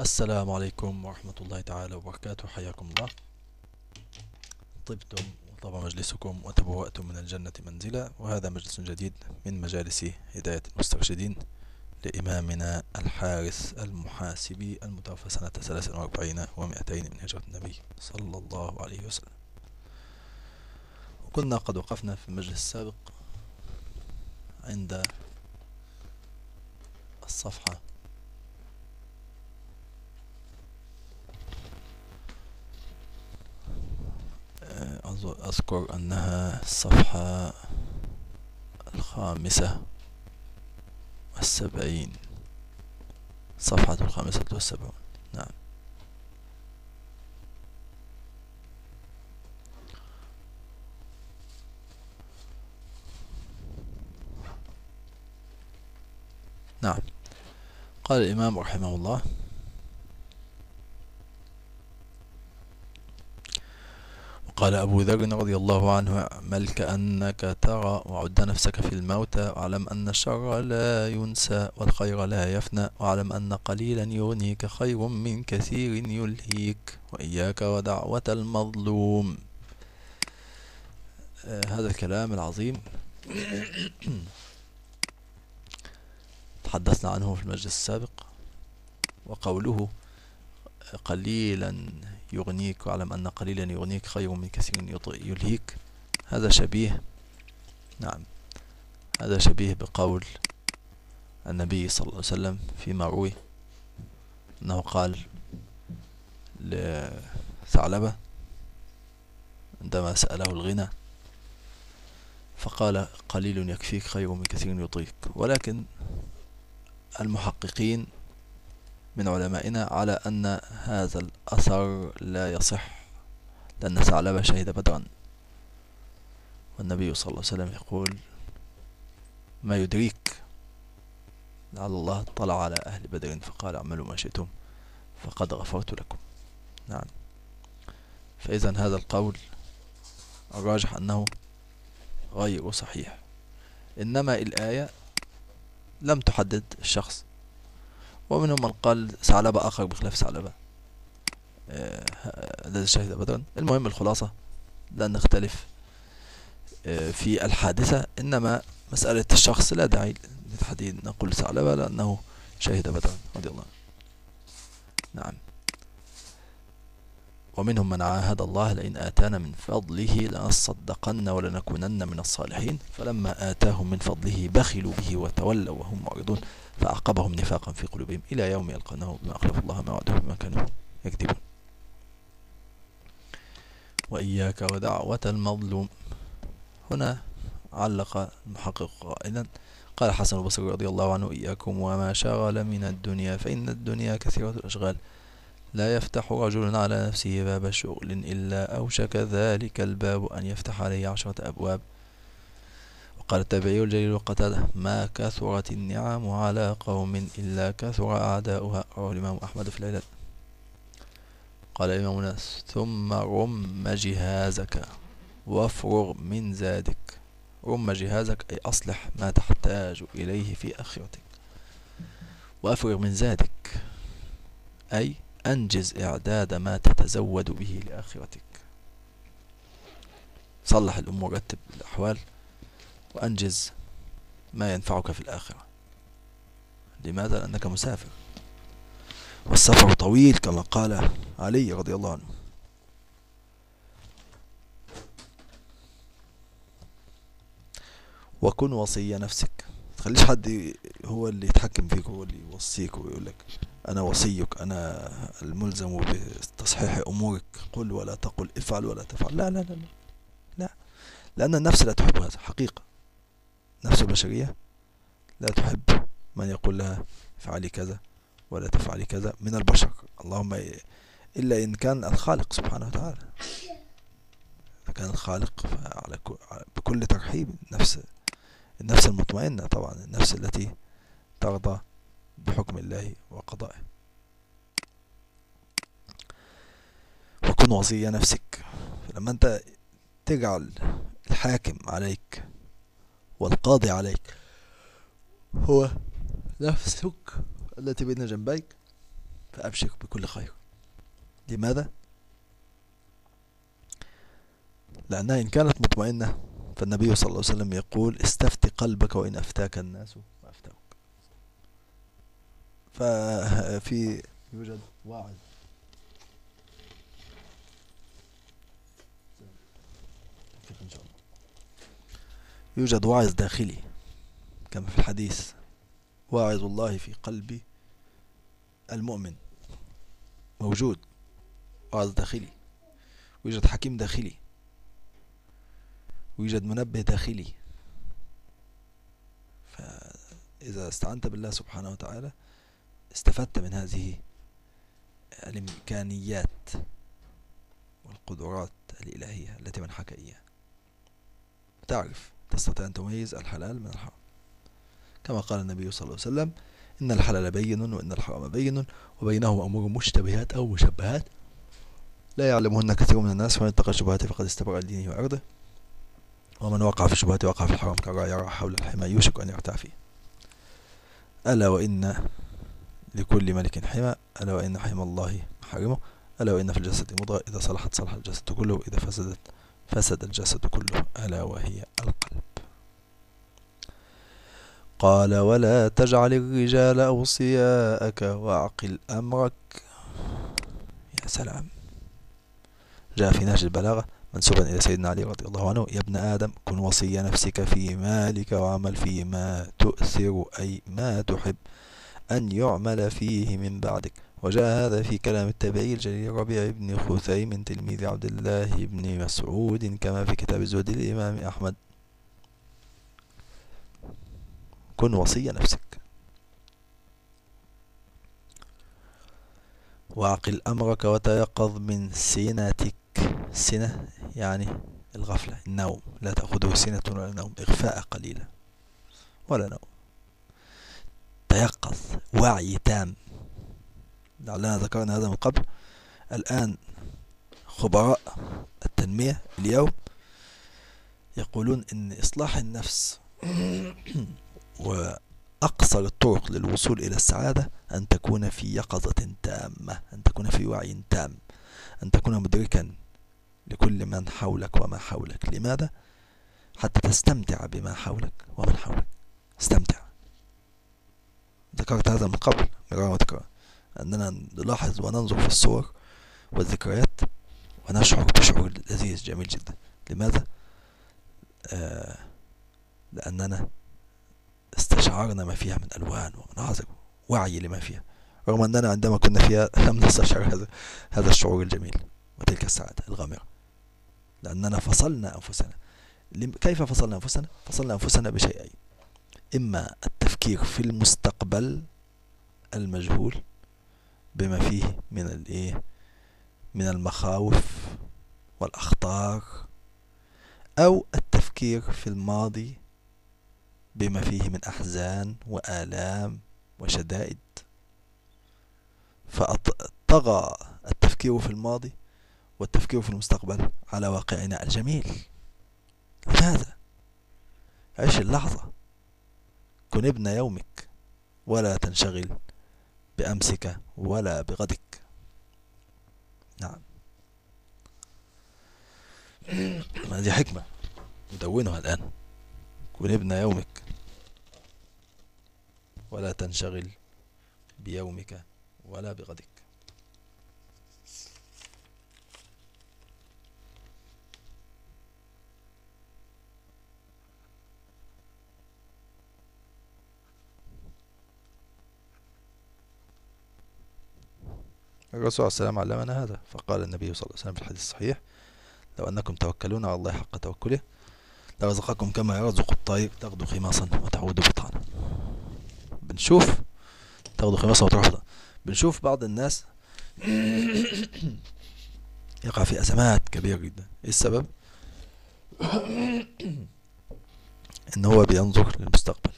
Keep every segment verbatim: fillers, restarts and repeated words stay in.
السلام عليكم ورحمة الله تعالى وبركاته، حياكم الله. طبتم وطاب مجلسكم وتبوأتم من الجنة منزلا، وهذا مجلس جديد من مجالس هداية المسترشدين لإمامنا الحارث المحاسبي المتوفى سنة ثلاث وأربعين ومئتين من هجرة النبي صلى الله عليه وسلم. وكنا قد وقفنا في المجلس السابق عند الصفحة أذكر أنها الصفحة الخامسة والسبعين، صفحة الخامسة والسبعون. نعم. نعم. قال الإمام رحمه الله: قال أبو ذر رضي الله عنه: اعمل كأنك ترى، وعد نفسك في الموتى، واعلم أن الشر لا ينسى والخير لا يفنى، واعلم أن قليلا يغنيك خير من كثير يلهيك، وإياك ودعوة المظلوم. آه هذا الكلام العظيم تحدثنا عنه في المجلس السابق. وقوله قليلا يغنيك واعلم أن قليلا يغنيك خير من كثير يلهيك، هذا شبيه نعم هذا شبيه بقول النبي صلى الله عليه وسلم فيما روي أنه قال لثعلبة عندما سأله الغنى، فقال: قليل يكفيك خير من كثير يطيك. ولكن المحققين من علمائنا على أن هذا الأثر لا يصح، لأن ثعلبة شهد بدرا، والنبي صلى الله عليه وسلم يقول: ما يدريك لعل الله اطلع على أهل بدر فقال: اعملوا ما شئتم فقد غفرت لكم. نعم. فإذا هذا القول الراجح أنه غير صحيح، إنما الآية لم تحدد الشخص، ومنهم من قال ثعلبة آخر بخلاف ثعلبة الذي شهد بدرا. المهم الخلاصة لا نختلف في الحادثة، إنما مسألة الشخص لا داعي للتحديد، نقول ثعلبة لأنه شهد بدرا رضي الله. نعم. ومنهم من عاهد الله: لئن آتانا من فضله لنصدقن ولنكونن من الصالحين، فلما آتاهم من فضله بخلوا به وتولوا وهم معرضون، فأعقبهم نفاقا في قلوبهم إلى يوم يلقونه بما أخلفوا الله ما وعدوه بما كانوا يكذبون. وإياك ودعوة المظلوم. هنا علق المحقق قائلا: قال حسن البصري رضي الله عنه: إياكم وما شغل من الدنيا، فإن الدنيا كثيرة الأشغال، لا يفتح رجل على نفسه باب شغل إلا أوشك ذلك الباب أن يفتح عليه عشرة أبواب. وقال التابعي الجليل قتادة: ما كثرت النعم على قوم إلا كثر أعداؤها، رواه الإمام أحمد في العلل. قال الإمام ناس: ثم رم جهازك وافرغ من زادك. رم جهازك أي أصلح ما تحتاج إليه في آخرتك، وافرغ من زادك أي أنجز إعداد ما تتزود به لآخرتك. صلح الأمور، رتب الأحوال، وأنجز ما ينفعك في الآخرة. لماذا؟ لأنك مسافر، والسفر طويل كما قال علي رضي الله عنه. وكن وصي نفسك. تخليش حد هو اللي يتحكم فيك، هو اللي يوصيك ويقول لك أنا وصيك، أنا الملزم بتصحيح أمورك، قل ولا تقل، افعل ولا تفعل. لا لا لا لا, لا. لأن النفس لا تحب هذا حقيقة. نفس البشرية لا تحب من يقول لها افعلي كذا ولا تفعلي كذا من البشر، اللهم إلا إن كان الخالق سبحانه وتعالى. إذا كان الخالق فعلى بكل ترحيب. النفس النفس المطمئنة طبعا، النفس التي ترضى بحكم الله وقضائه. وكن وصي نفسك. لما أنت تجعل الحاكم عليك والقاضي عليك هو نفسك التي بين جنبيك، فأبشر بكل خير. لماذا؟ لأنها إن كانت مطمئنة فالنبي صلى الله عليه وسلم يقول استفتي قلبك وإن أفتاك الناس فأفتوك. ففي يوجد واعظ يوجد واعظ داخلي كما في الحديث: واعظ الله في قلب المؤمن. موجود واعظ داخلي، ويوجد حكيم داخلي، ويوجد منبه داخلي. فإذا استعنت بالله سبحانه وتعالى استفدت من هذه الإمكانيات والقدرات الإلهية التي منحك إياها. تعرف، تستطيع أن تميز الحلال من الحرام، كما قال النبي صلى الله عليه وسلم: إن الحلال بين وإن الحرام بين وبينهما أمور مشتبهات أو مشبهات لا يعلمهن كثير من الناس، فمن اتقى الشبهات فقد استبرأ لدينه وعرضه، ومن وقع في الشبهات وقع في الحرام كالراعي يرعى حول الحمى يوشك أن يرتع فيه. ألا وإن لكل ملك حمى، ألا وإن حمى الله محارمه، ألا وإن في الجسد مضغة إذا صلحت صلح الجسد كله وإذا فسدت فسد الجسد كله، ألا وهي القلب. قال: ولا تجعل الرجال أوصياءك وأعقل أمرك. يا سلام. جاء في نهج البلاغة منسوبا إلى سيدنا علي رضي الله عنه: يا ابن آدم كن وصي نفسك في مالك وعمل فيما تؤثر أي ما تحب أن يعمل فيه من بعدك. وجاء هذا في كلام التابعي الجليل ربيع بن خثيم تلميذ عبد الله بن مسعود كما في كتاب الزهد للإمام أحمد. كن وصي نفسك وعقل أمرك وتيقظ من سنتك. سنة يعني الغفلة، النوم، لا تأخذه سنة ولا نوم، إغفاء قليلة ولا نوم. تيقظ، وعي تام. لعلنا ذكرنا هذا من قبل. الآن خبراء التنمية اليوم يقولون إن إصلاح النفس وأقصر الطرق للوصول إلى السعادة أن تكون في يقظة تامة، أن تكون في وعي تام، أن تكون مدركا لكل من حولك وما حولك. لماذا؟ حتى تستمتع بما حولك ومن حولك. استمتع. ذكرت هذا من قبل مرارا وتكرارا، أننا نلاحظ وننظر في الصور والذكريات ونشعر بشعور لذيذ جميل جدا. لماذا؟ آه لأننا استشعرنا ما فيها من ألوان ومناظر، وعي لما فيها، رغم أننا عندما كنا فيها لم نستشعر هذا هذا الشعور الجميل وتلك السعادة الغامرة، لأننا فصلنا أنفسنا. كيف فصلنا أنفسنا؟ فصلنا أنفسنا بشيئين: إما التفكير في المستقبل المجهول بما فيه من الإيه من المخاوف والأخطار، أو التفكير في الماضي بما فيه من أحزان وآلام وشدائد. فطغى التفكير في الماضي والتفكير في المستقبل على واقعنا الجميل. لماذا؟ عيش اللحظة، كن ابن يومك، ولا تنشغل بأمسك ولا بغدك. نعم. هذه حكمة ندونها الآن: كن ابن يومك ولا تنشغل بيومك ولا بغدك. الرسول صلى الله عليه وسلم علمنا هذا، فقال النبي صلى الله عليه وسلم في الحديث الصحيح: لو أنكم توكلون على الله حق توكله لرزقكم كما يرزق الطير تغدو خماصا وتعود بطانا. بنشوف تغدو خماصا وتروح بطانا. بنشوف بعض الناس يقع في أزمات كبيرة جدا. إيه السبب؟ إن هو بينظر للمستقبل،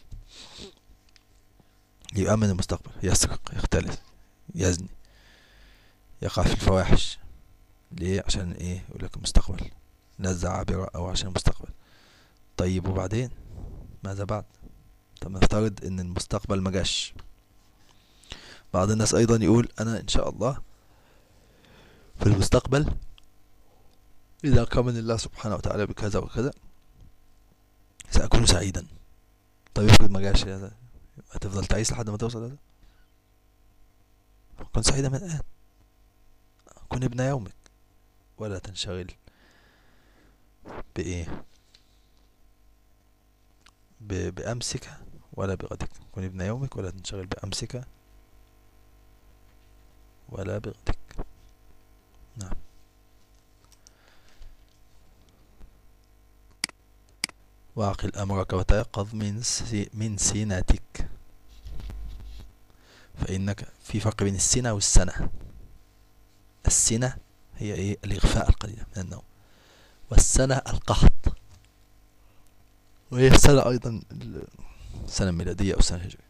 يؤمن المستقبل، يسرق، يختلس، يزني، يقع في الفواحش. ليه؟ عشان ايه؟ يقول لك المستقبل، لذة عابرة، او عشان المستقبل. طيب وبعدين ماذا بعد؟ طب نفترض ان المستقبل ما جاش، بعض الناس أيضا يقول أنا إن شاء الله في المستقبل إذا أكرمني الله سبحانه وتعالى بكذا وكذا سأكون سعيدا. طيب افرض ما جاش هذا، هتفضل تعيس لحد ما توصل هذا؟ كن سعيدا من الآن، كن ابن يومك، ولا تنشغل بإيه ب- بأمسك ولا بغدك. كن ابن يومك ولا تنشغل بأمسك ولا بغدك. نعم. واعقل أمرك وتيقظ من سي من سنتك، فإنك في فرق بين السنة والسنة. السنة هي إيه؟ الإغفاء القليل من النوم، والسنة القحط، وهي السنة أيضا السنة الميلادية أو السنة الهجرية.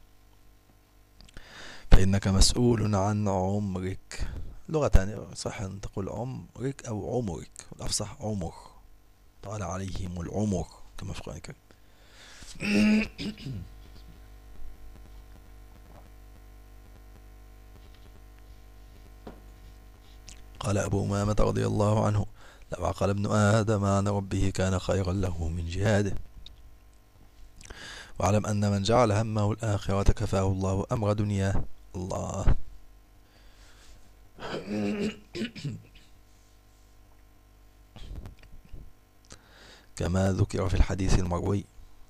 فإنك مسؤول عن عمرك. لغة تانية صح أن تقول عمرك أو عمرك، والأفصح عمر، طال عليهم العمر كما في القرآن الكريم. قال أبو أمامة رضي الله عنه: لو عقل ابن آدم عن ربه كان خيرا له من جهاده. واعلم أن من جعل همه الآخرة كفاه الله أمر دنياه. الله. كما ذكر في الحديث المروي: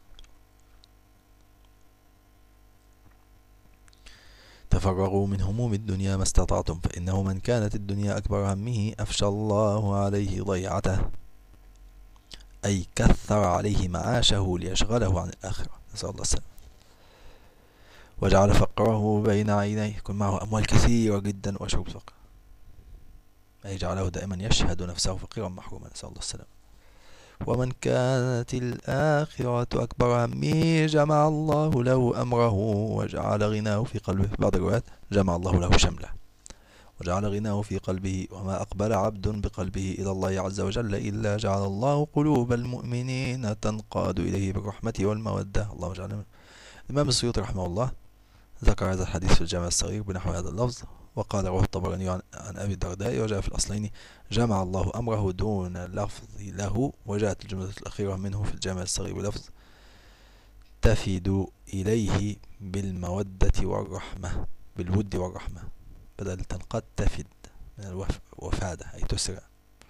تفرغوا من هموم الدنيا ما استطعتم، فإنه من كانت الدنيا أكبر همه أفشى الله عليه ضيعته، أي كثر عليه معاشه ليشغله عن الآخرة، نسأل الله السلامة. وجعل فقره بين عينيه، يكون معه أموال كثيرة جدا ويشعر بالفقر، أي جعله دائما يشهد نفسه فقيرا محروما، نسأل الله السلامة. ومن كانت الآخرة أكبر همه جمع الله له أمره وجعل غناه في قلبه. في بعض الروايات جمع الله له شمله وجعل غناه في قلبه. وما أقبل عبد بقلبه إلى الله عز وجل إلا جعل الله قلوب المؤمنين تنقاد إليه بالرحمة والمودة. اللهم اجعلنا. الإمام السيوطي رحمه الله ذكر هذا الحديث في الجامع الصغير بنحو هذا اللفظ، وقال: رواه الطبراني عن أبي الدرداء، وجاء في الأصلين: جمع الله أمره دون لفظ له. وجاءت الجملة الأخيرة منه في الجامع الصغير بلفظ: تفد إليه بالمودة والرحمة، بالود والرحمة، بدل تنقد تفد من الوفادة أي تسرع.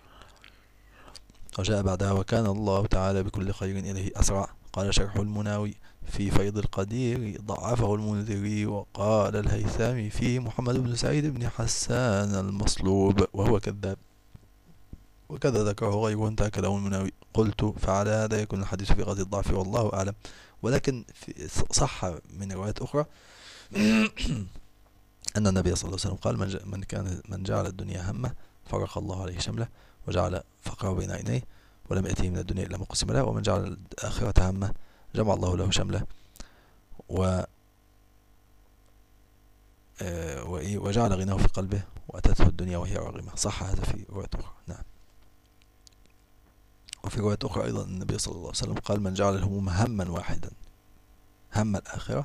وجاء بعدها: وكان الله تعالى بكل خير إليه أسرع. قال شرح المناوي في فيض القدير: ضعفه المنذري، وقال الهيثمي في محمد بن سعيد بن حسان المصلوب وهو كذاب، وكذا ذكره غيره انتهى كلام المناوي. قلت: فعلى هذا يكون الحديث في غاية الضعف والله أعلم. ولكن صح من روايات أخرى أن النبي صلى الله عليه وسلم قال: من, من كان من جعل الدنيا همه فرق الله عليه شمله وجعل فقره بين عينيه ولم يأتيه من الدنيا إلا ما قسم له. ومن جعل الآخرة همه جمع الله له شمله و وجعل غناه في قلبه وأتته الدنيا وهي راغمة. صح هذا في رواية أخرى. نعم. وفي رواية أخرى أيضا النبي صلى الله عليه وسلم قال: من جعل الهموم هما واحدا، هم الآخرة،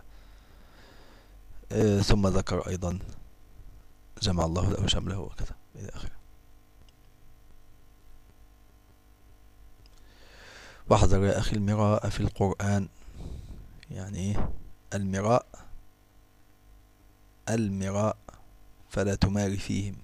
ثم ذكر أيضا جمع الله له شمله وكذا إلى آخره. واحذر يا أخي المراء في القرآن. يعني إيه المراء؟ المراء فلا تماري فيهم.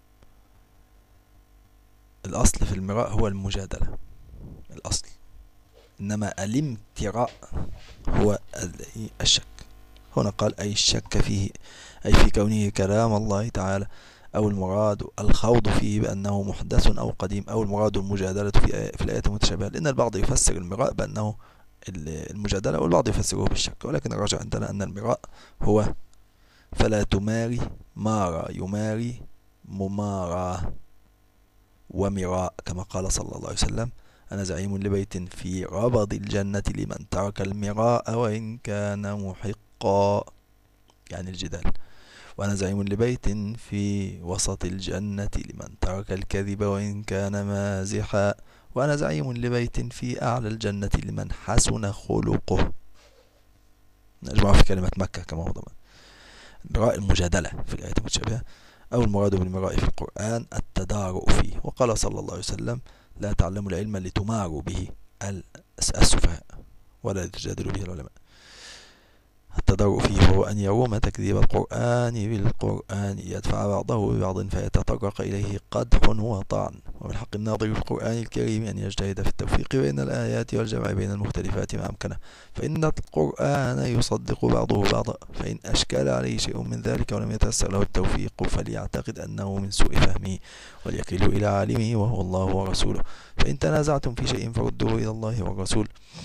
الأصل في المراء هو المجادلة، الأصل، إنما الامتراء هو الشك. هنا قال: أي الشك فيه، أي في كونه كلام الله تعالى، أو المراد الخوض فيه بأنه محدث أو قديم، أو المراد المجادلة في في الآيات المتشابهة. لأن البعض يفسر المراء بأنه المجادلة، والبعض يفسره بالشك، ولكن الراجع عندنا أن المراء هو فلا تماري. مارى يماري، ممارى ومراء، كما قال صلى الله عليه وسلم: أنا زعيم لبيت في ربض الجنة لمن ترك المراء وإن كان محقا، يعني الجدال. وأنا زعيم لبيت في وسط الجنة لمن ترك الكذب وإن كان مازحا. وأنا زعيم لبيت في أعلى الجنة لمن حسن خلقه. نجمع في كلمة مكة كما هو ضمن. المراء المجادلة في الآية المتشابهة، أو المراد بالمراء في القرآن التدارؤ فيه. وقال صلى الله عليه وسلم: لا تعلموا العلم لتماروا به السفهاء ولا لتجادلوا به العلماء. التدارؤ فيه هو أن يروم تكذيب القرآن بالقرآن، يدفع بعضه ببعض فيتطرق إليه قدح وطعن. ومن حق الناظر في القرآن الكريم أن يجتهد في التوفيق بين الآيات والجمع بين المختلفات ما أمكنه، فإن القرآن يصدق بعضه بعضا، فإن أشكل عليه شيء من ذلك ولم يتيسر له التوفيق فليعتقد أنه من سوء فهمه وليكل إلى عالمه وهو الله ورسوله، فإن تنازعتم في شيء فردوه إلى الله والرسول.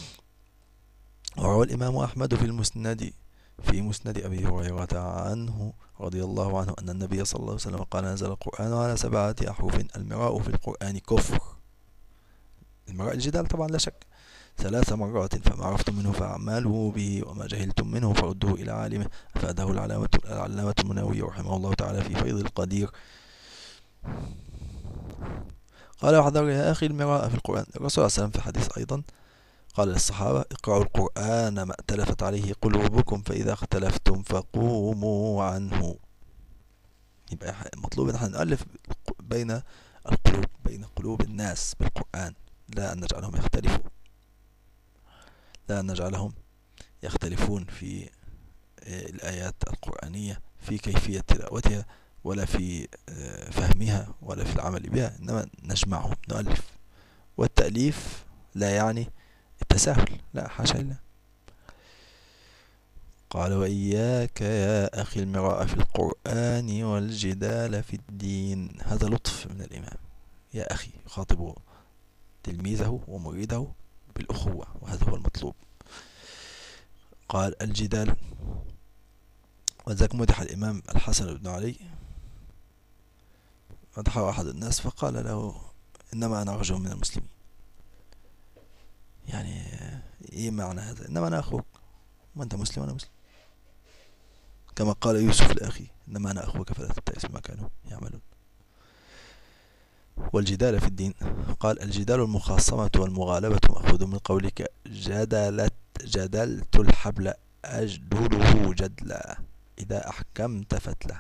وروى الإمام أحمد في المسند في مسند أبي هريرة عنه رضي الله عنه أن النبي صلى الله عليه وسلم قال: نزل القرآن على سبعة أحرف، المراء في القرآن كفر. المراء الجدال طبعا لا شك، ثلاث مرات، فما عرفتم منه فاعملوا به وما جهلتم منه فردوه إلى عالمه. أفاده العلامة المنووي رحمه الله تعالى في فيض القدير. قال: واحذر يا أخي المراء في القرآن. الرسول صلى الله عليه وسلم في حديث أيضا قال للصحابة: اقرأوا القرآن ما ائتلفت عليه قلوبكم، فإذا اختلفتم فقوموا عنه. يبقى مطلوب ان احنا نؤلف بين القلوب، بين قلوب الناس بالقرآن، لا أن نجعلهم يختلفوا، لا أن نجعلهم يختلفون في الآيات القرآنية، في كيفية تلاوتها ولا في فهمها ولا في العمل بها، إنما نجمعهم، نؤلف. والتأليف لا يعني التساهل، لا حاشا لله. قال: وإياك يا أخي المراء في القرآن والجدال في الدين. هذا لطف من الإمام، يا أخي يخاطب تلميذه ومريده بالأخوة، وهذا هو المطلوب. قال: الجدال. وذاك مدح الإمام الحسن بن علي، مدحه أحد الناس فقال له: إنما أنا رجل من المسلمين. يعني إيه معنى هذا؟ إنما أنا أخوك، ما أنت مسلم وأنا مسلم، كما قال يوسف لأخي: إنما أنا أخوك فلا تبتئس بما كانوا يعملون. والجدال في الدين. قال: الجدال المخاصمة والمغالبة مأخوذ من قولك جدلت جدلت الحبل أجدله جدلا إذا أحكمت فتله،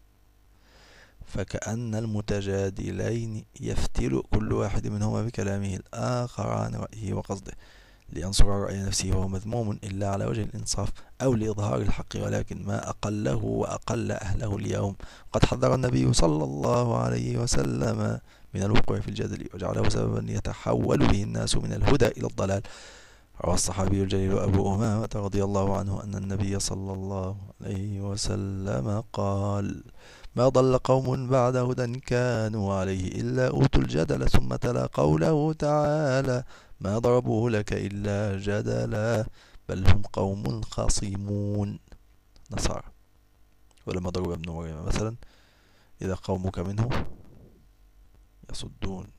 فكأن المتجادلين يفتل كل واحد منهما بكلامه الآخر عن رأيه وقصده لينصر رأي نفسه، وهو مذموم إلا على وجه الإنصاف أو لإظهار الحق، ولكن ما أقله وأقل أهله اليوم. قد حذر النبي صلى الله عليه وسلم من الوقوع في الجدل، وجعله سببا يتحول به الناس من الهدى إلى الضلال. روى الصحابي الجليل أبو أمامة رضي الله عنه أن النبي صلى الله عليه وسلم قال: ما ضل قوم بعد هدى كانوا عليه إلا أوتوا الجدل، ثم تلا قوله تعالى: ما ضربوا لك إلا جدلا بل هم قوم خصيمون. نصارى. ولما ضرب ابن مريم مثلا: إذا قومك منه يصدون.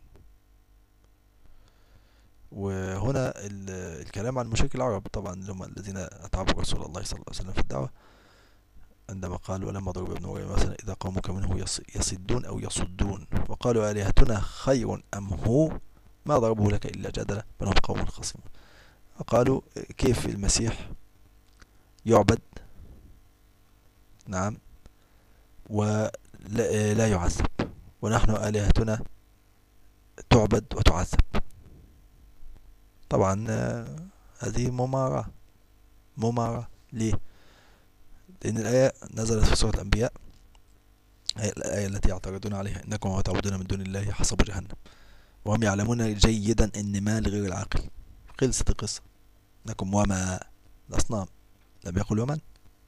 وهنا الكلام عن مشرك العرب طبعا، هم الذين أتعبوا رسول الله صلى الله عليه وسلم في الدعوة، عندما قال: ولما ضرب ابن مريم مثلا إذا قومك منه يصدون أو يصدون، وقالوا آلهتنا خير أم هو ما ضربوا لك إلا جدلا بل هم قوم خصمون. قالوا: كيف المسيح يعبد نعم ولا يعذب، ونحن آلهتنا تعبد وتعذب؟ طبعا هذه ممارة ممارة ليه؟ لأن الآية نزلت في سورة الأنبياء، هي الآية التي يعترضون عليها: إنكم وما تعبدون من دون الله حصب جهنم، وهم يعلمون جيدا إن ما لغير العاقل. خلصت القصة. إنكم وما الأصنام، لم يقل ومن.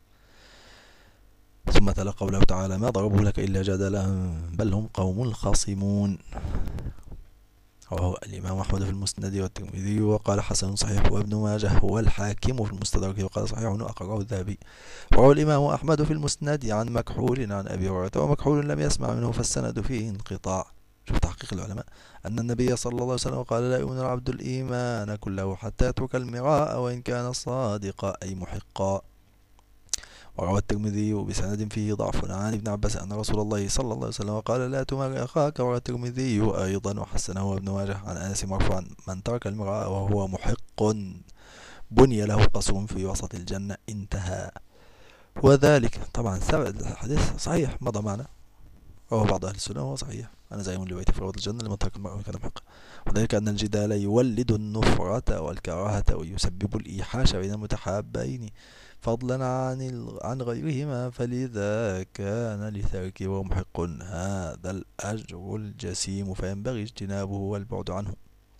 ثم تلا قوله تعالى: ما ضربوا لك إلا جدلا بل هم قوم خصمون. وهو الإمام أحمد في المسند والترمذي وقال: حسن صحيح، وابن ماجه والحاكم في المستدرك وقال: صحيح وأقره الذهبي. وروى الإمام أحمد في المسند عن مكحول عن أبي هريرة، ومكحول لم يسمع منه فالسند فيه انقطاع. شوف تحقيق العلماء، أن النبي صلى الله عليه وسلم قال: لا يؤمن العبد الإيمان كله حتى يترك المراء وإن كان صادقا أي محقا. وروى الترمذي بسند فيه ضعف عن ابن عباس أن رسول الله صلى الله عليه وسلم قال: لا تمار أخاك. وروى الترمذي أيضا وحسنه ابن ماجه عن أنس مرفوعا: من ترك المراء وهو محق بني له قصر في وسط الجنة. انتهى. وذلك طبعا الحديث صحيح مضى معنا، رواه بعض أهل السنة وهو صحيح: أنا زعيم لبيتي في روضة الجنة لمن ترك المرء كان محقا. وذلك أن الجدال يولد النفرة والكراهة ويسبب الإيحاش بين المتحابين فضلا عن ال... عن غيرهما، فلذا كان لتركه محق هذا الأجر الجسيم، فينبغي اجتنابه والبعد عنه.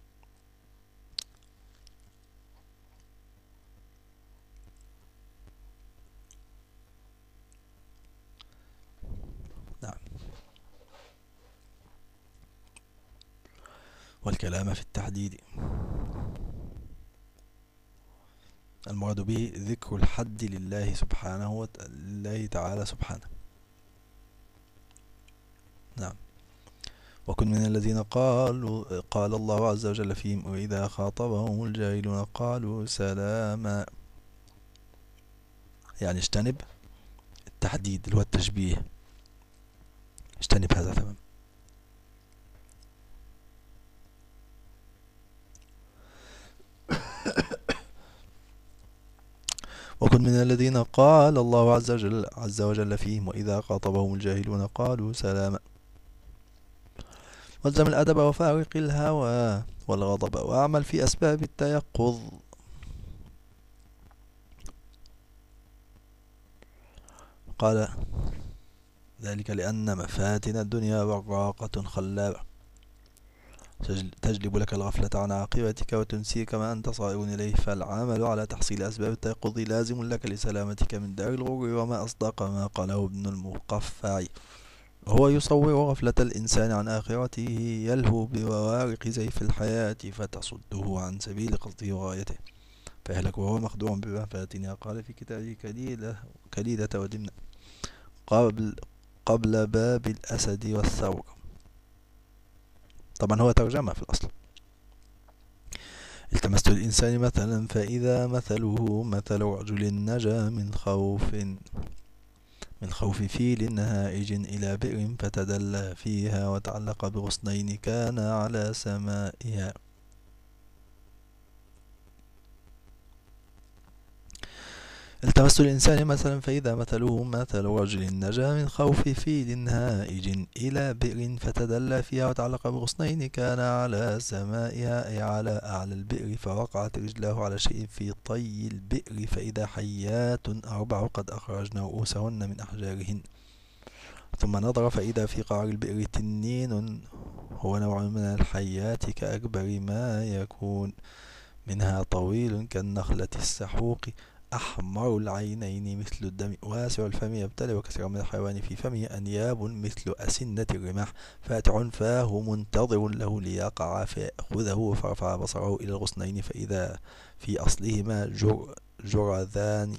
نعم. والكلام في التحديد المراد به ذكر الحد لله سبحانه وت... لله تعالى سبحانه. نعم. وكن من الذين قالوا قال الله عز وجل فيهم: وإذا خاطبهم الجاهلون قالوا سلاما. يعني اجتنب التحديد اللي هو التشبيه، اجتنب هذا تمام. وكن من الذين قال الله عز وجل عز وجل فيهم: وإذا خاطبهم الجاهلون قالوا سلاما. والزم الأدب وفارق الهوى والغضب وأعمل في أسباب التيقظ. قال ذلك لأن مفاتن الدنيا براقة خلابة تجلب لك الغفلة عن عاقبتك وتنسيك ما أنت صائر إليه، فالعمل على تحصيل أسباب التيقظ لازم لك لسلامتك من دار الغرور. وما أصدق ما قاله ابن المقفع: هو يصور غفلة الإنسان عن آخرته يلهو بوارق زيف الحياة فتصده عن سبيل قصده وغايته، فيهلك وهو مخدوع بمفاتنها. قال في كتابه كليلة كليلة ودمنة: قبل قبل باب الأسد والثور. طبعا هو ترجمة في الأصل: التمست الإنسان مثلا فإذا مثله مثل رجل نجا من خوف من خوف فيل هائج إلى بئر فتدلى فيها وتعلق بغصنين كان على سمائها. التمست الإنسان مثلا فإذا مثله مثل رجل نجا من خوف فيل هائج إلى بئر فتدلى فيها وتعلق بغصنين كان على سمائها، أي على أعلى البئر، فوقعت رجلاه على شيء في طي البئر فإذا حيات أربع قد أخرجن رؤوسهن من أحجارهن، ثم نظر فإذا في قعر البئر تنين هو نوع من الحيات كأكبر ما يكون، منها طويل كالنخلة السحوق أحمر العينين مثل الدم واسع الفم يبتلع، وكثير من الحيوان في فمه أنياب مثل أسنة الرماح، فاتع فاه منتظر له ليقع فيأخذه، فرفع بصره إلى الغصنين فإذا في أصلهما جر جرذان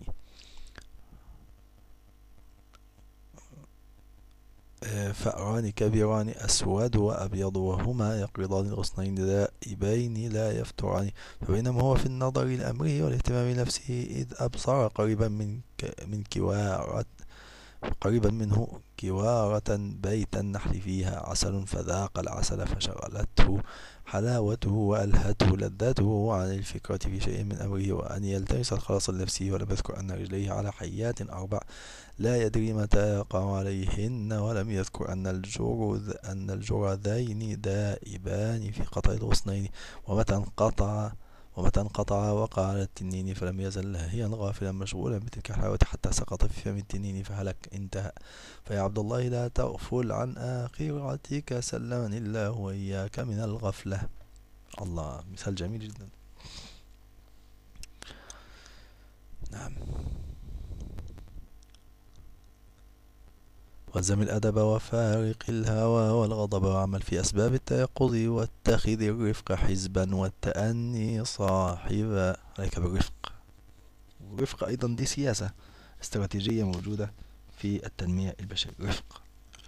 فأران كبيران أسود وأبيض، وهما يقرضان الغصنين دائبين لا يفتران، فبينما هو في النظر لأمره والاهتمام بنفسه إذ أبصر قريبا من من كوارة قريبا منه كوارة بيت النحل فيها عسل، فذاق العسل فشغلته حلاوته وألهته لذته عن الفكرة في شيء من أمره وأن يلتمس الخلاص لنفسه. ولم يذكر أن رجليه على حيات أربع لا يدري متى يقع عليهن، ولم يذكر أن الجرذ أن الجرذين دائبان في قطع الغصنين، ومتى انقطع ومتى انقطع وقع على التنين فلم يزل لاهيا غافلا مشغولا بتلك الحلاوة حتى سقط في فم التنين فهلك انتهى. فيا عبد الله لا تغفل عن آخرتك سلمني الله وإياك من الغفلة. الله، مثال جميل جدا. نعم. والزم الأدب وفارق الهوى والغضب واعمل في أسباب التيقظ واتخذ الرفق حزبا والتأني صاحبا. عليك بالرفق. والرفق أيضا دي سياسة استراتيجية موجودة في التنمية البشرية. رفق،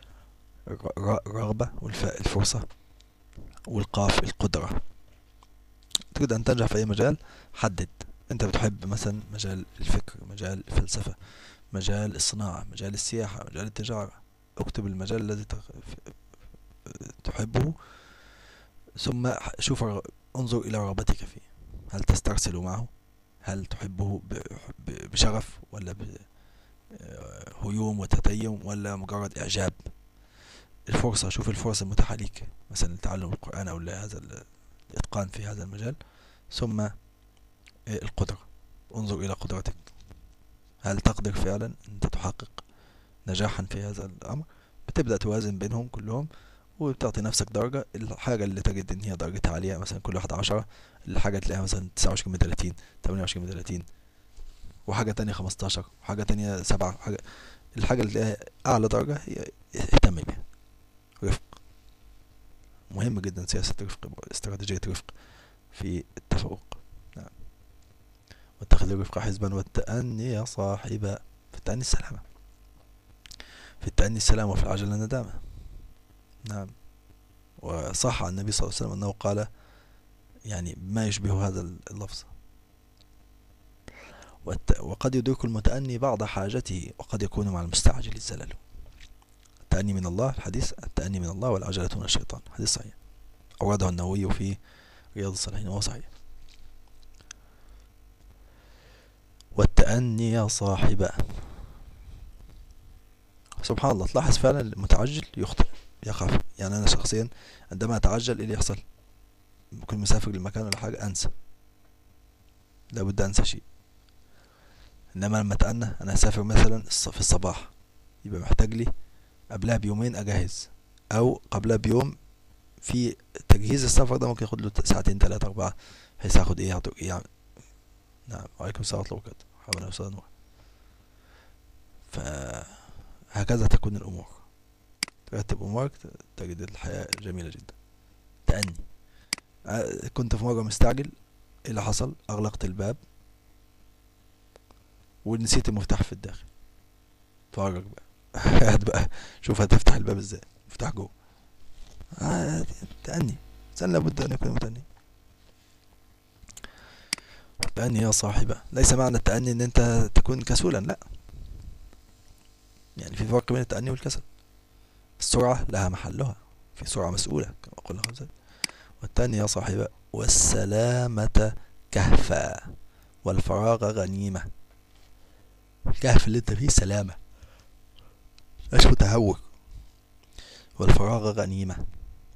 رغبة، والفاء الفرصة، والقاف القدرة. تريد أن تنجح في أي مجال حدد. أنت بتحب مثلا مجال الفكر، مجال الفلسفة، مجال الصناعة، مجال السياحة، مجال التجارة. اكتب المجال الذي تحبه ثم شوف انظر إلى رغبتك فيه. هل تسترسل معه؟ هل تحبه بشغف ولا هيوم وتتيم ولا مجرد إعجاب. الفرصة، شوف الفرصة المتاحة ليك مثلا لتعلم القرآن أو لهذا الإتقان في هذا المجال. ثم القدرة، انظر إلى قدرتك، هل تقدر فعلا أنت تحقق نجاحا في هذا الأمر؟ بتبدأ توازن بينهم كلهم وبتعطي نفسك درجة. الحاجة اللي تجد إن هي درجتها عالية مثلا كل واحدة عشرة، الحاجة تلاقيها مثلا تسعة وعشرين من تلاتين، تمانية وعشرين من تلاتين، وحاجة تانية خمستاشر، وحاجة تانية سبعة. حاجة الحاجة اللي تلاقيها أعلى درجة هي اهتم بيها. رفق، مهم جدا سياسة الرفق، استراتيجية رفق في التفوق. نعم. واتخذ الرفق حزبا والتأني صاحبا. في التأني السلامة، في التأني السلامة وفي العجلة الندامة. نعم. وصح عن النبي صلى الله عليه وسلم أنه قال يعني ما يشبه هذا اللفظ: وقد يدرك المتأني بعض حاجته وقد يكون مع المستعجل الزلل. التأني من الله، الحديث التأني من الله والعجلة من الشيطان، حديث صحيح أورده النووي في رياض الصالحين وهو صحيح. والتأني يا صاحبه. سبحان الله، تلاحظ فعلا المتعجل يخطئ يخاف. يعني أنا شخصيا عندما أتعجل إيه اللي يحصل؟ ممكن مسافر للمكان ولا حاجة أنسى، لابد أنسى شيء. إنما لما أتأنى أنا أسافر مثلا في الصباح، يبقى محتاج لي قبلها بيومين أجهز، أو قبلها بيوم في تجهيز السفر ده ممكن ياخد له ساعتين تلاتة أربعة، بحيث ياخد إيه يعني. نعم. وعليكم السلام ورحمة الله وبركاته. حاول أستاذ نور. فهكذا تكون الأمور، ترتب أمورك تجد الحياة جميلة جدا. تأني. كنت في مرة مستعجل، إيه اللي حصل؟ أغلقت الباب ونسيت المفتاح في الداخل. اتفرج بقى هات بقى شوف هتفتح الباب ازاي، مفتاح جوه. آه تأني، إنسان لابد أن يكون متأني. تأني يا صاحبه. ليس معنى التأني ان انت تكون كسولا، لا، يعني في فرق بين التأني والكسل. السرعة لها محلها، في سرعة مسؤولة كما قلنا خمسة. والتأني يا صاحبه والسلامة كهفا والفراغ غنيمة. الكهف اللي انت فيه سلامة، مش متهور. والفراغ غنيمة.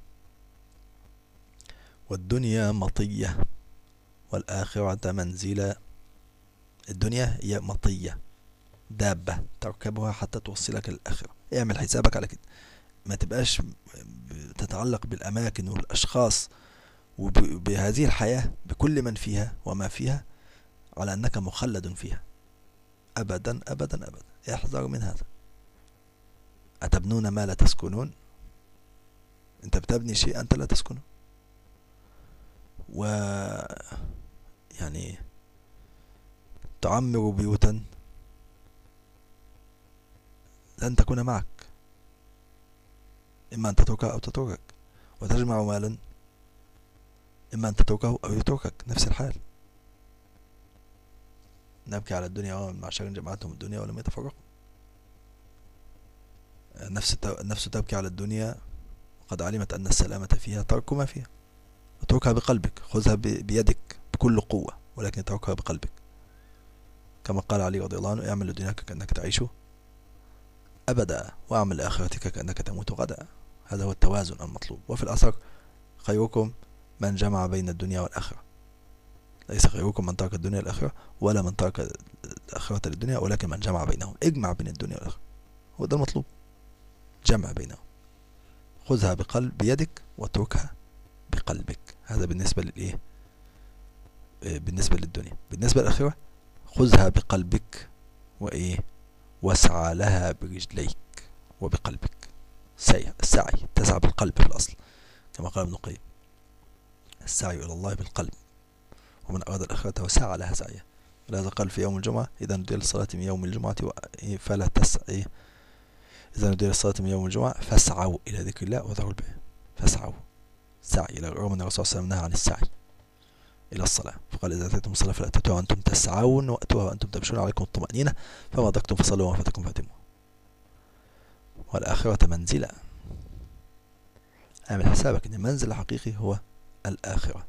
والدنيا مطية والآخرة منزلة. الدنيا هي مطية، دابة تركبها حتى توصلك للآخرة. اعمل حسابك على كده، ما تبقاش تتعلق بالأماكن والأشخاص وبهذه الحياة بكل من فيها وما فيها على أنك مخلد فيها. أبدا أبدا أبدا، احذر من هذا. أتبنون ما لا تسكنون. أنت بتبني شيء أنت لا تسكنه. و يعني تعمر بيوتا لن تكون معك، إما أن تتركها أو تتركك. وتجمع مالا، إما أن تتركه أو يتركك، نفس الحال. نبكي على الدنيا ومن معشر جمعتهم الدنيا ولم يتفرقوا. النفس النفس تبكي على الدنيا وقد علمت أن السلامة فيها ترك ما فيها. اتركها بقلبك، خذها بيدك بكل قوة، ولكن اتركها بقلبك. كما قال علي رضي الله عنه: اعمل لدنياك كأنك تعيش أبدا، واعمل لآخرتك كأنك تموت غدا. هذا هو التوازن المطلوب. وفي الأثر: خيركم من جمع بين الدنيا والآخرة. ليس خيركم من ترك الدنيا والآخرة، ولا من ترك الآخرة للدنيا، ولكن من جمع بينهم. اجمع بين الدنيا والآخرة، هو ده المطلوب، جمع بينهم. خذها بقلب بيدك واتركها بقلبك. هذا بالنسبة للإيه؟ بالنسبة للدنيا. بالنسبة للآخرة: خذها بقلبك وإيه؟ واسعى لها برجليك وبقلبك. سعي، السعي تسعى بالقلب في الأصل، كما قال ابن القيم: السعي إلى الله بالقلب، ومن أراد الآخرة وسعى لها سعيها. ولهذا قال في يوم الجمعة: إذا نودي للصلاة من يوم الجمعة فلا تسعي إذا نودي للصلاة من يوم الجمعة فاسعوا إلى ذكر الله وذروا البيع. فاسعوا، سعي، إلى رغم أن الرسول صلى الله عليه وسلم نهى عن السعي إلى الصلاة، فقال: إذا أتيتم الصلاة فلا تأتوها وأنتم تسعون وأتوها وأنتم تمشون عليكم الطمأنينة، فما أدركتم فصلوا وما فاتكم فأتموا. والآخرة منزلة. اعمل حسابك أن المنزل الحقيقي هو الآخرة.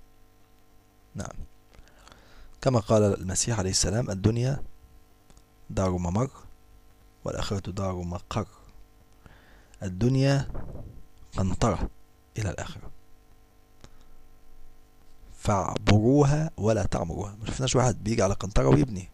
نعم. كما قال المسيح عليه السلام: الدنيا دار ممر والآخرة دار مقر. الدنيا قنطرة إلى الآخرة، فاعبروها ولا تعمروها. ما شفناش واحد بيجي على قنطرة ويبني.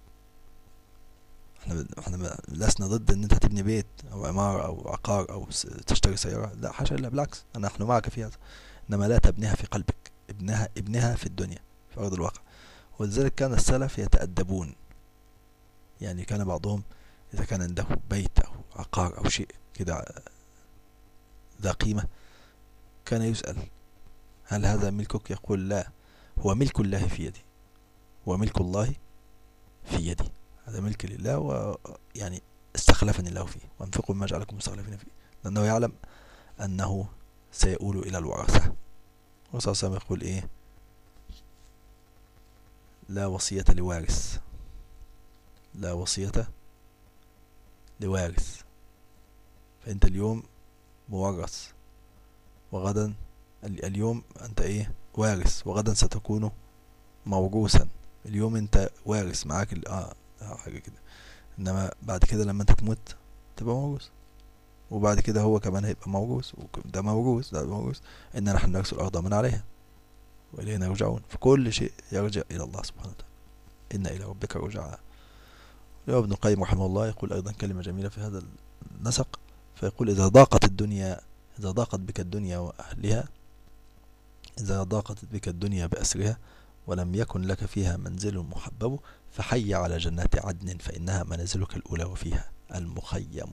احنا احنا لسنا ضد ان انت تبني بيت او عمارة او عقار او تشتري سيارة، لا حاشا، الا بالعكس، انا نحن معك في هذا، انما لا تبنيها في قلبك، ابنها ابنها في الدنيا في ارض الواقع. ولذلك كان السلف يتأدبون، يعني كان بعضهم اذا كان عنده بيت او عقار او شيء كده ذا قيمة كان يسأل هل هذا ملكك؟ يقول لا، هو ملك الله في يدي، هو ملك الله في يدي، هذا ملك لله، ويعني استخلفني الله فيه، وانفقوا مما جعلكم مستخلفين فيه، لأنه يعلم أنه سيؤول إلى الورثة. والرسول صلى الله عليه وسلم يقول إيه؟ لا وصية لوارث، لا وصية لوارث. فأنت اليوم مورث، وغدا اليوم أنت إيه؟ وارث، وغدا ستكون موروثا. اليوم أنت وارث معاك ال آه, آه حاجة كده، إنما بعد كده لما أنت تموت تبقى موروث، وبعد كده هو كمان هيبقى موروث، وده موروث، ده موروث. إن نحن نرث الأرض من عليها وإلينا يرجعون. فكل شيء يرجع إلى الله سبحانه وتعالى، إن إلى ربك رجعا. ابن القيم رحمه الله يقول أيضا كلمة جميلة في هذا النسق، فيقول إذا ضاقت الدنيا إذا ضاقت بك الدنيا وأهلها إذا ضاقت بك الدنيا بأسرها ولم يكن لك فيها منزل محبب فحي على جنات عدن فإنها منازلك الأولى وفيها المخيم.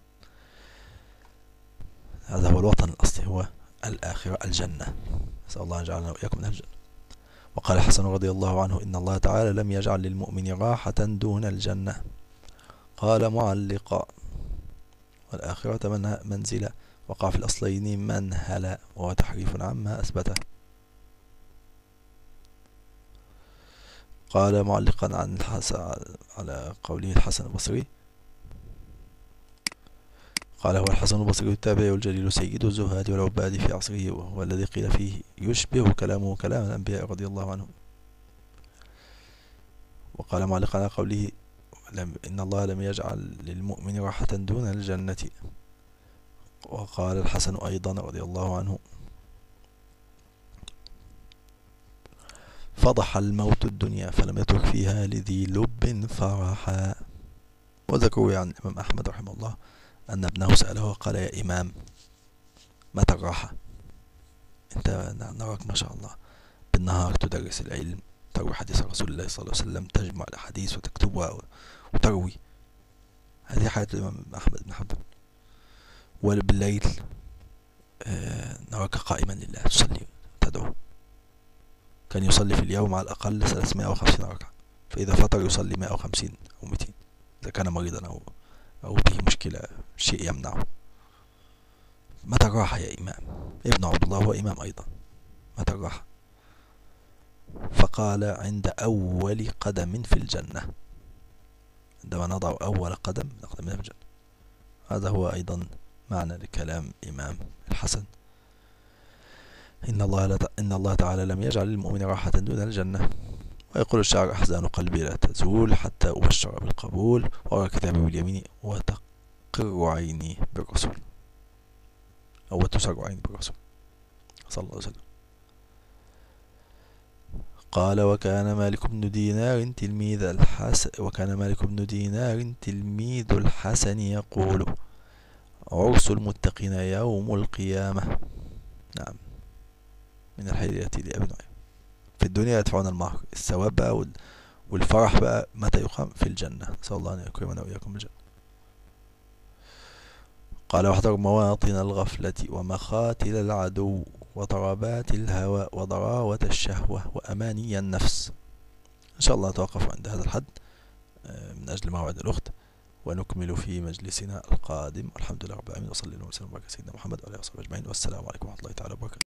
هذا هو الوطن الأصلي، هو الآخرة، الجنة. نسأل الله أن يجعلنا وإياكم من الجنة. وقال حسن رضي الله عنه إن الله تعالى لم يجعل للمؤمن راحة دون الجنة. قال معلقا والآخرة منها منزلة، وقع في الأصلين منهلا، وهو تحريف عما أثبته. قال معلقا عن الحسن على قوله الحسن البصري، قال هو الحسن البصري التابعي الجليل سيد الزهاد والعباد في عصره، وهو الذي قيل فيه يشبه كلامه كلام الأنبياء رضي الله عنهم. وقال معلقا على قوله إن الله لم يجعل للمؤمن راحة دون الجنة. وقال الحسن أيضا رضي الله عنه فضح الموت الدنيا فلم يترك فيها لذي لب فرحا. وذكروا عن الإمام أحمد رحمه الله أن ابنه سأله وقال يا إمام متى الراحة؟ أنت نراك ما شاء الله بالنهار تدرس العلم، تروي حديث رسول الله صلى الله عليه وسلم، تجمع الأحاديث وتكتبها وتروي، هذه حياة الإمام أحمد بن حنبل. وبالليل آه نراك قائما لله تصلي تدعو. كان يصلي في اليوم على الأقل ثلاثمائة وخمسين ركعة، فإذا فطر يصلي مائة وخمسين أو مئتين إذا كان مريضا أو أو به مشكلة شيء يمنعه. متى الراحة يا إمام؟ ابن عبد الله هو إمام أيضا. متى الراحة؟ فقال عند أول قدم في الجنة، عندما نضع أول قدم نقدم في الجنة. هذا هو أيضا معنى لكلام إمام الحسن إن الله لا إن الله تعالى لم يجعل للمؤمن راحة دون الجنة. ويقول الشاعر أحزان قلبي لا تزول حتى أبشر بالقبول وأرى كتابي باليمين وتقر عيني بالرسول، أو تسر عيني بالرسول صلى الله عليه وسلم. قال وكان مالك بن دينار تلميذ الحسن وكان مالك بن دينار تلميذ الحسن يقول عرس المتقين يوم القيامة. نعم، من الحديث لأبي نعيم. في الدنيا يدفعون المهر، الثواب بقى والفرح بقى متى يقام؟ في الجنة. نسأل الله أن يكرمنا وإياكم بالجنة. قال واحذر مواطن الغفلة ومخاتل العدو وضربات الهوى وضراوة الشهوة وأماني النفس. إن شاء الله نتوقف عند هذا الحد من أجل موعد الأخت، ونكمل في مجلسنا القادم. الحمد لله رب العالمين، وصلى الله وسلم وبارك على سيدنا محمد وعلى آله وصحبه أجمعين، والسلام عليكم ورحمة الله تعالى وبركاته.